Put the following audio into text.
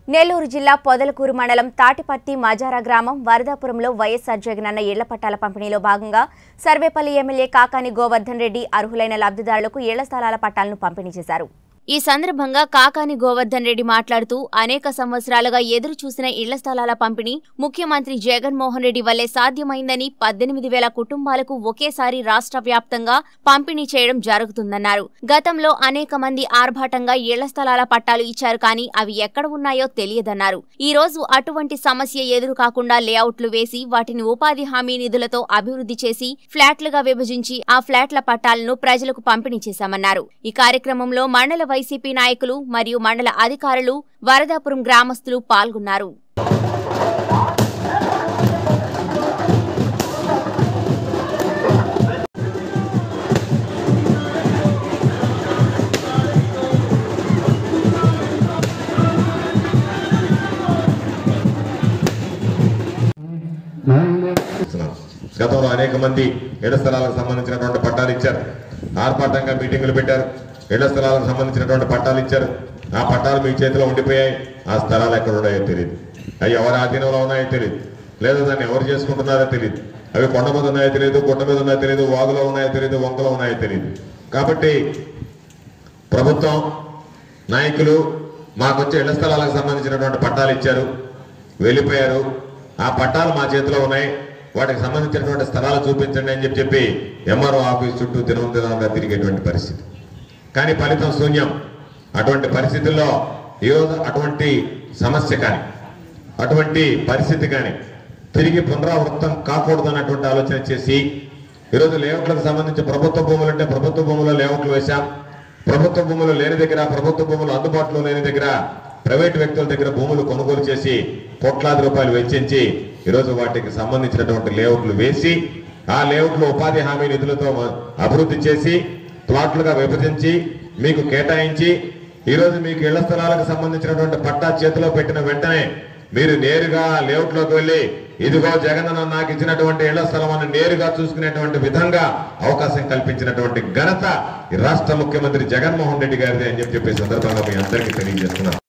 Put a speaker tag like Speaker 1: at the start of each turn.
Speaker 1: నెల్లూరు జిల్లా పొదలకూరు మండలం తాటిపత్తి మజారా గ్రామం వరదాపురంలో వైఎస్ఆర్ జగనన్న ఇళ్ల పట్టాల పంపిణీలో భాగంగా సర్వేపల్లి ఎమ్మెల్యే కాకాని గోవర్ధన్ రెడ్డి అర్హులైన లబ్ధిదారులకు ఇళ్ల స్థలాల పట్టాలను పంపిణీ చేశారు. ఈ సందర్భంగా కాకాని గోవర్ధన్ రెడ్డి మాట్లాడుతూ అనేక సంవత్సరాలుగా ఎదురు చూసిన ఇళ్ల స్థలాల పంపిణీ ముఖ్యమంత్రి జగన్మోహన్ రెడ్డి వల్లే సాధ్యమైందని 18,000 కుటుంబాలకు ఒకేసారి రాష్ట్ర వ్యాప్తంగా పంపిణీ చేయడం జరుగుతుందన్నారు. గతంలో అనేక మంది ఆర్భాటంగా ఇళ్ల స్థలాల పట్టాలు ఇచ్చారు, కానీ అవి ఎక్కడ ఉన్నాయో తెలియదన్నారు. ఈ రోజు అటువంటి సమస్య ఎదురు కాకుండా లేఅవుట్లు వేసి వాటిని ఉపాధి హామీ నిధులతో అభివృద్ధి చేసి ఫ్లాట్లుగా విభజించి ఆ ఫ్లాట్ల పట్టాలను ప్రజలకు పంపిణీ చేశామన్నారు. ఈ కార్యక్రమంలో మండల వైసీపీ నాయకులు మరియు మండల అధికారులు, వరదాపురం గ్రామస్తులు పాల్గొన్నారు.
Speaker 2: గతంలో అనేక మంది ఇళ్ల స్థలాలకు సంబంధించినటువంటి పట్టాలు ఇచ్చారు, ఆర్భాటంగా మీటింగులు పెట్టారు, ఇళ్ల స్థలాలకు సంబంధించినటువంటి పట్టాలు ఇచ్చారు. ఆ పట్టాలు మీ చేతిలో ఉండిపోయాయి. ఆ స్థలాలు ఎక్కడ ఉన్నాయో తెలియదు, అవి ఎవరి ఆధీనంలో ఉన్నాయో తెలియదు, లేదా దాన్ని ఎవరు చేసుకుంటున్నారో తెలియదు. అవి కొండ మీద ఉన్నాయో తెలియదు, గుట్ట మీద ఉన్నాయో తెలియదు, వాగులో ఉన్నాయో తెలియదు, వంకలో ఉన్నాయో తెలియదు. కాబట్టి ప్రభుత్వం నాయకులు మాకు వచ్చే ఇళ్ల స్థలాలకు సంబంధించినటువంటి పట్టాలు ఇచ్చారు, వెళ్ళిపోయారు. ఆ పట్టాలు మా చేతిలో ఉన్నాయి, వాటికి సంబంధించినటువంటి స్థలాలు చూపించండి అని చెప్పి ఎంఆర్ఓ ఆఫీస్ చుట్టూ దినంగా తిరిగేటువంటి పరిస్థితి. కానీ ఫలితం శూన్యం. అటువంటి పరిస్థితుల్లో ఈరోజు అటువంటి సమస్య కానీ అటువంటి పరిస్థితి కానీ తిరిగి పునరావృతం కాకూడదు అన్నటువంటి ఆలోచన చేసి ఈరోజు లేఅవుట్లకు సంబంధించి ప్రభుత్వ భూములు అంటే ప్రభుత్వ భూముల్లో లేఅవుట్లు వేశాం. ప్రభుత్వ భూములు లేని దగ్గర, ప్రభుత్వ భూములు అందుబాటులో లేని దగ్గర ప్రైవేటు వ్యక్తుల దగ్గర భూములు కొనుగోలు చేసి కోట్లాది రూపాయలు వెచ్చించి ఈరోజు వాటికి సంబంధించినటువంటి లేఅవుట్లు వేసి ఆ లేఅవుట్లు ఉపాధి హామీ నిధులతో అభివృద్ధి చేసి ప్లాట్లుగా విభజించి మీకు కేటాయించి ఈరోజు మీకు ఇళ్ల స్థలాలకు సంబంధించినటువంటి పట్టా చేతిలో పెట్టిన వెంటనే మీరు నేరుగా లేఅవుట్లోకి వెళ్ళి ఇదిగో జగనన్న నాకు ఇచ్చినటువంటి ఇళ్ల స్థలం అని నేరుగా చూసుకునేటువంటి విధంగా అవకాశం కల్పించినటువంటి ఘనత ఈ రాష్ట్ర ముఖ్యమంత్రి జగన్మోహన్ రెడ్డి గారిది అని చెప్పి సందర్భంగా మీ అందరికీ తెలియజేస్తున్నాను.